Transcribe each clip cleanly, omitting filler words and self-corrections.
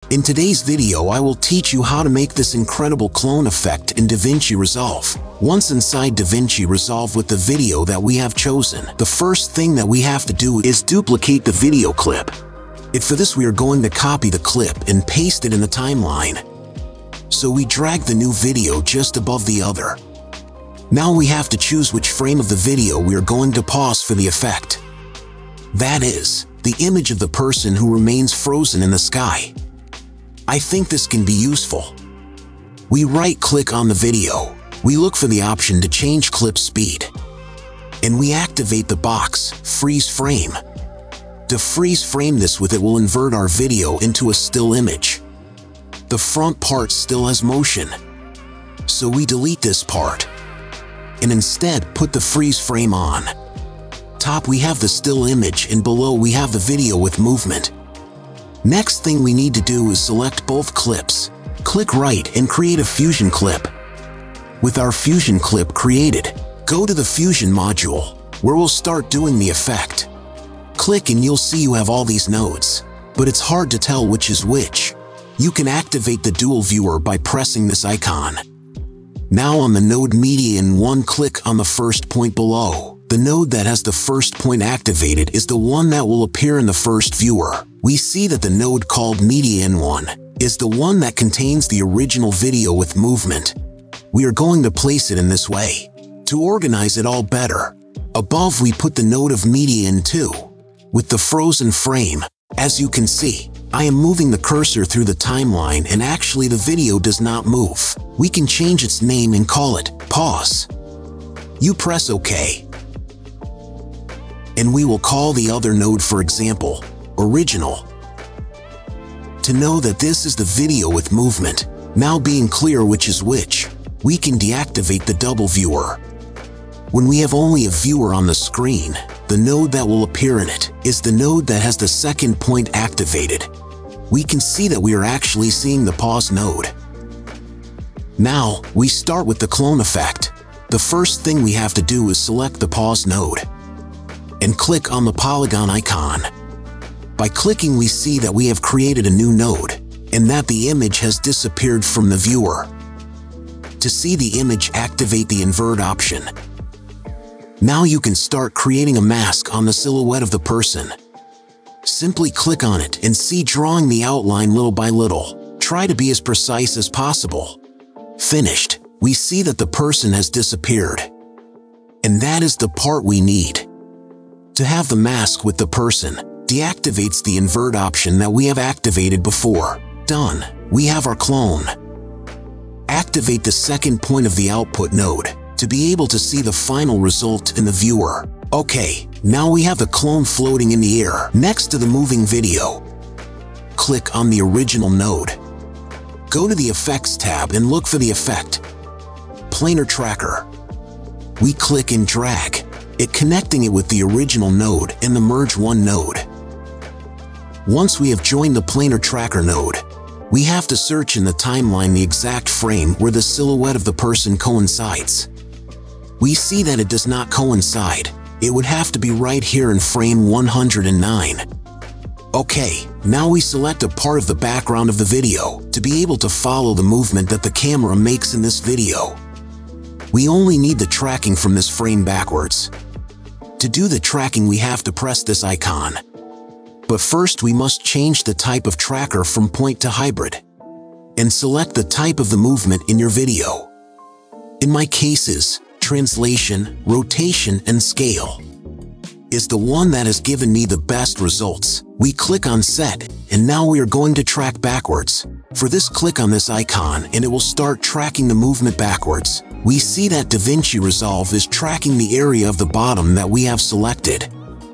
In today's video, I will teach you how to make this incredible clone effect in DaVinci Resolve. Once inside DaVinci Resolve with the video that we have chosen, the first thing that we have to do is duplicate the video clip. For this, we are going to copy the clip and paste it in the timeline. So we drag the new video just above the other. Now we have to choose which frame of the video we are going to pause for the effect. That is, the image of the person who remains frozen in the sky. I think this can be useful. We right-click on the video. We look for the option to change clip speed. And we activate the box, Freeze Frame. To freeze frame this with it will invert our video into a still image. The front part still has motion. So we delete this part. And instead put the freeze frame on. Top we have the still image and below we have the video with movement. Next thing we need to do is select both clips. Click right and create a fusion clip. With our fusion clip created, go to the fusion module, where we'll start doing the effect. Click and you'll see you have all these nodes, but it's hard to tell which is which. You can activate the dual viewer by pressing this icon. Now on the node Median 1, click on the first point below. The node that has the first point activated is the one that will appear in the first viewer. We see that the node called Median 1 is the one that contains the original video with movement. We are going to place it in this way. To organize it all better, above we put the node of Median 2 with the frozen frame. As you can see, I am moving the cursor through the timeline and actually the video does not move. We can change its name and call it Pause. You press OK. And we will call the other node, for example, Original. To know that this is the video with movement, now being clear which is which, we can deactivate the double viewer. When we have only a viewer on the screen, the node that will appear in it is the node that has the second point activated. We can see that we are actually seeing the pause node. Now, we start with the clone effect. The first thing we have to do is select the pause node and click on the polygon icon. By clicking, we see that we have created a new node and that the image has disappeared from the viewer. To see the image, activate the invert option. Now you can start creating a mask on the silhouette of the person. Simply click on it and see drawing the outline little by little. Try to be as precise as possible. Finished. We see that the person has disappeared. And that is the part we need. To have the mask with the person, deactivates the invert option that we have activated before. Done. We have our clone. Activate the second point of the output node to be able to see the final result in the viewer. Okay, now we have the clone floating in the air next to the moving video. Click on the original node. Go to the Effects tab and look for the effect, Planar Tracker. We click and drag it, connecting it with the original node and the Merge One node. Once we have joined the Planar Tracker node, we have to search in the timeline the exact frame where the silhouette of the person coincides. We see that it does not coincide. It would have to be right here in frame 109. Okay, now we select a part of the background of the video to be able to follow the movement that the camera makes in this video. We only need the tracking from this frame backwards. To do the tracking, we have to press this icon. But first we must change the type of tracker from point to hybrid and select the type of the movement in your video. In my cases, translation, rotation, and scale is the one that has given me the best results. We click on Set, and now we are going to track backwards. For this, click on this icon and it will start tracking the movement backwards. We see that DaVinci Resolve is tracking the area of the bottom that we have selected.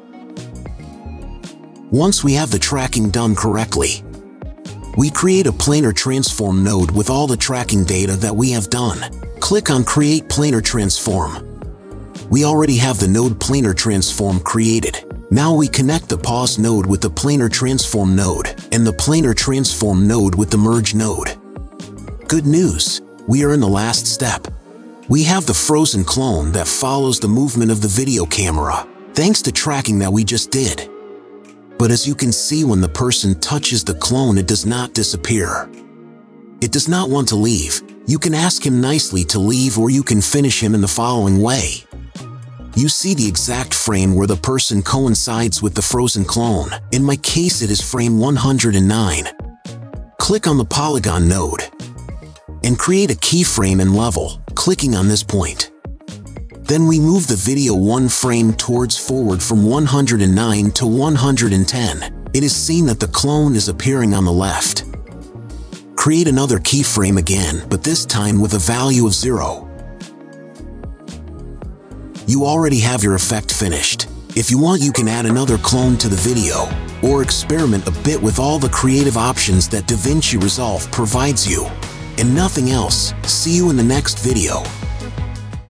Once we have the tracking done correctly, we create a planar transform node with all the tracking data that we have done. Click on Create Planar Transform. We already have the node Planar Transform created. Now we connect the Pause node with the Planar Transform node and the Planar Transform node with the Merge node. Good news! We are in the last step. We have the frozen clone that follows the movement of the video camera, thanks to tracking that we just did. But as you can see, when the person touches the clone, it does not disappear. It does not want to leave. You can ask him nicely to leave, or you can finish him in the following way. You see the exact frame where the person coincides with the frozen clone. In my case, it is frame 109. Click on the polygon node and create a keyframe and level, clicking on this point. Then we move the video one frame towards forward from 109 to 110. It is seen that the clone is appearing on the left. Create another keyframe again, but this time with a value of 0. You already have your effect finished. If you want, you can add another clone to the video, or experiment a bit with all the creative options that DaVinci Resolve provides you. And nothing else. See you in the next video.